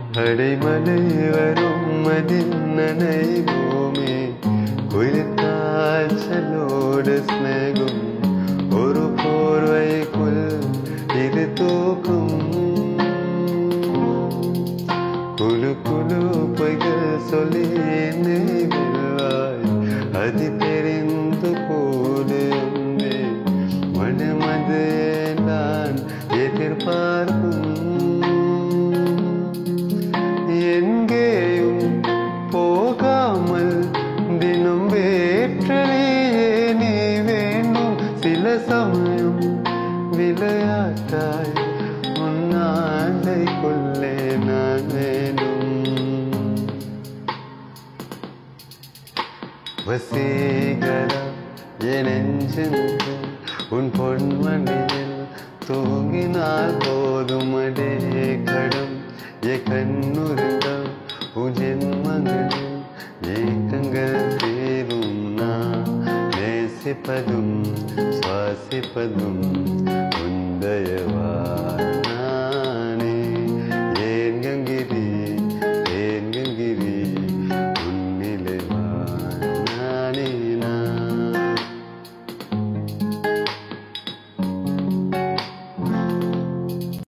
அடைமலை வரும் மதில் நனைவோமே குயில் காய்ச்சலோடு ஸ்நேகம் ஒரு போர்வைக்குள் இது தூக்கும் குழு குழு பொய்கள் சொல்லி என்னை வெல்வாய் அது தெரிந்து கூடு மனமது நான் எதிர்பார்க்கும் எங்கேயும் போகாமல் தினம் வேற்றலையே நீ வேண்டும் சில சமயம் விளையாட்டாய் உன்னாண்டைக்குள்ளே நான் வேணும் வசீகரா என் நெஞ்சில் உன் பொன்மணியில் தூங்கினால் போதும் அடே கடம் ஏ கண்ணுருக்கம் உன் ஜென்மங்களில் ஏக்கங்கள் தீரும் நான் நேசிப்பதும் சுவாசிப்பதும் உன் தயவா